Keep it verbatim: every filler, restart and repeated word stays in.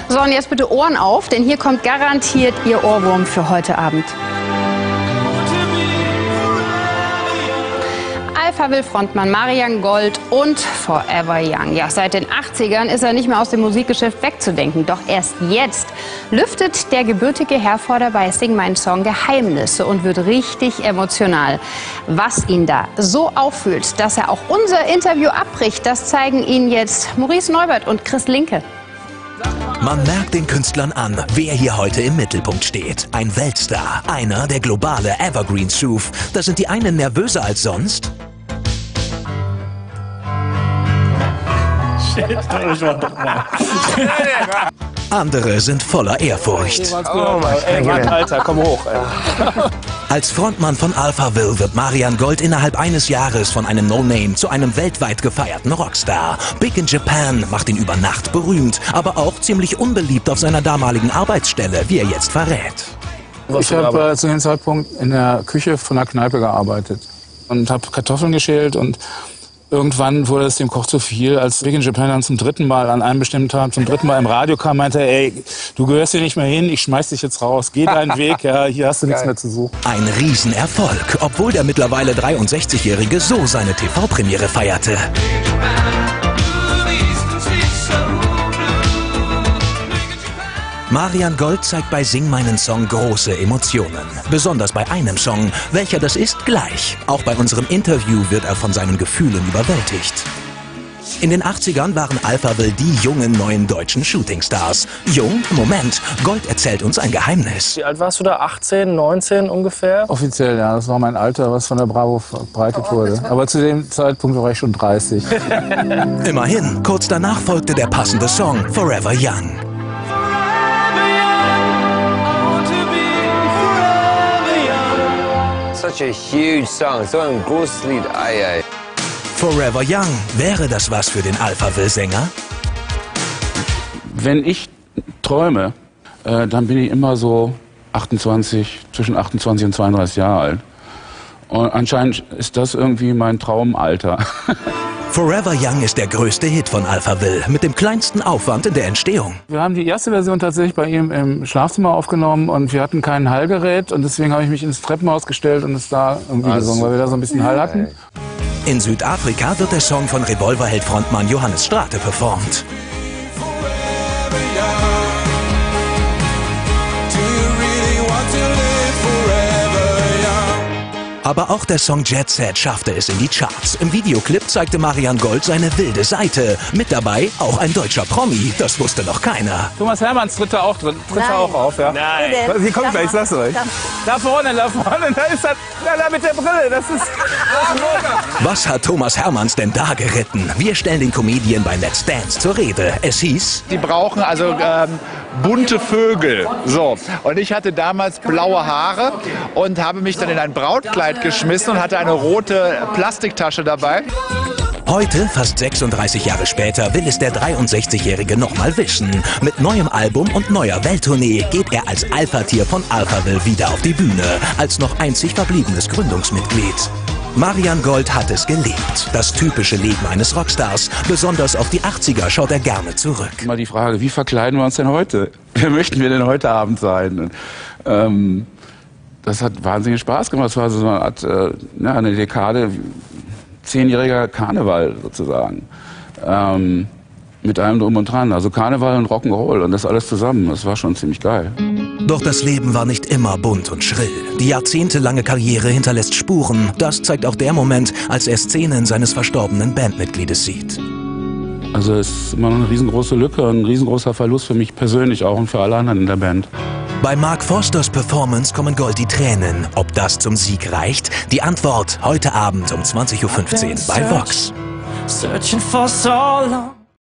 So, und jetzt bitte Ohren auf, denn hier kommt garantiert Ihr Ohrwurm für heute Abend. Alphaville-Frontmann Marian Gold und Forever Young. Ja, seit den achtzigern ist er nicht mehr aus dem Musikgeschäft wegzudenken. Doch erst jetzt lüftet der gebürtige Herforder bei Sing meinen Song Geheimnisse und wird richtig emotional. Was ihn da so auffühlt, dass er auch unser Interview abbricht, das zeigen Ihnen jetzt Maurice Neubert und Chris Linke. Man merkt den Künstlern an, wer hier heute im Mittelpunkt steht. Ein Weltstar, einer, der globale Evergreens schuf. Da sind die einen nervöser als sonst. Andere sind voller Ehrfurcht. Oh mein Gott, Alter, komm hoch. Ey. Als Frontmann von Alphaville wird Marian Gold innerhalb eines Jahres von einem No-Name zu einem weltweit gefeierten Rockstar. Big in Japan macht ihn über Nacht berühmt, aber auch ziemlich unbeliebt auf seiner damaligen Arbeitsstelle, wie er jetzt verrät. Ich habe äh, zu dem Zeitpunkt in der Küche von einer Kneipe gearbeitet und habe Kartoffeln geschält und irgendwann wurde es dem Koch zu viel, als Big in Japan dann zum dritten Mal an einem bestimmten Tag zum dritten Mal im Radio kam, meinte er, ey, du gehörst hier nicht mehr hin, ich schmeiß dich jetzt raus, geh deinen Weg, ja, hier hast du nichts mehr zu suchen. Ein Riesenerfolg, obwohl der mittlerweile dreiundsechzigjährige so seine T V-Premiere feierte. Marian Gold zeigt bei Sing meinen Song große Emotionen. Besonders bei einem Song. Welcher das ist, gleich. Auch bei unserem Interview wird er von seinen Gefühlen überwältigt. In den achtzigern waren Alphaville die jungen neuen deutschen Shootingstars. Jung? Moment. Gold erzählt uns ein Geheimnis. Wie alt warst du da? achtzehn, neunzehn ungefähr? Offiziell, ja. Das war mein Alter, was von der Bravo verbreitet wurde. Aber zu dem Zeitpunkt war ich schon dreißig. Immerhin. Kurz danach folgte der passende Song Forever Young. Such a huge song. So ein großes Lied. Ei, ei. Forever Young. Wäre das was für den Alphaville-Sänger? Wenn ich träume, äh, dann bin ich immer so achtundzwanzig, zwischen achtundzwanzig und zweiunddreißig Jahre alt. Und anscheinend ist das irgendwie mein Traumalter. Forever Young ist der größte Hit von Alphaville, mit dem kleinsten Aufwand in der Entstehung. Wir haben die erste Version tatsächlich bei ihm im Schlafzimmer aufgenommen und wir hatten kein Hallgerät und deswegen habe ich mich ins Treppenhaus gestellt und es da irgendwie also gesungen, weil wir da so ein bisschen Hall hatten. In Südafrika wird der Song von Revolverheld-Frontmann Johannes Strate performt. Aber auch der Song Jet Set schaffte es in die Charts. Im Videoclip zeigte Marian Gold seine wilde Seite. Mit dabei auch ein deutscher Promi. Das wusste noch keiner. Thomas Hermanns tritt da auch drin. Tritt da auch auf, ja? Nein. Hier kommt gleich, ich sag's euch. Da vorne, da vorne, da ist das. Da, da mit der Brille, das ist... Was hat Thomas Hermanns denn da geritten? Wir stellen den Comedian bei Let's Dance zur Rede. Es hieß... Die brauchen also ähm, bunte Vögel. So. Und ich hatte damals blaue Haare und habe mich dann in ein Brautkleid geschmissen und hatte eine rote Plastiktasche dabei. Heute, fast sechsunddreißig Jahre später, will es der dreiundsechzigjährige noch mal wissen. Mit neuem Album und neuer Welttournee geht er als Alpha-Tier von Alphaville wieder auf die Bühne, als noch einzig verbliebenes Gründungsmitglied. Marian Gold hat es gelebt, das typische Leben eines Rockstars. Besonders auf die achtziger schaut er gerne zurück. Immer die Frage, wie verkleiden wir uns denn heute? Wer möchten wir denn heute Abend sein? Ähm Das hat wahnsinnig Spaß gemacht. Es war so eine Art, äh, ja, eine Dekade, zehnjähriger Karneval sozusagen. Ähm, mit allem drum und dran. Also Karneval und Rock'n'Roll und das alles zusammen. Das war schon ziemlich geil. Doch das Leben war nicht immer bunt und schrill. Die jahrzehntelange Karriere hinterlässt Spuren. Das zeigt auch der Moment, als er Szenen seines verstorbenen Bandmitgliedes sieht. Also es ist immer noch eine riesengroße Lücke, ein riesengroßer Verlust für mich persönlich auch und für alle anderen in der Band. Bei Mark Forsters Performance kommen Gold die Tränen. Ob das zum Sieg reicht? Die Antwort heute Abend um zwanzig Uhr fünfzehn bei Vox.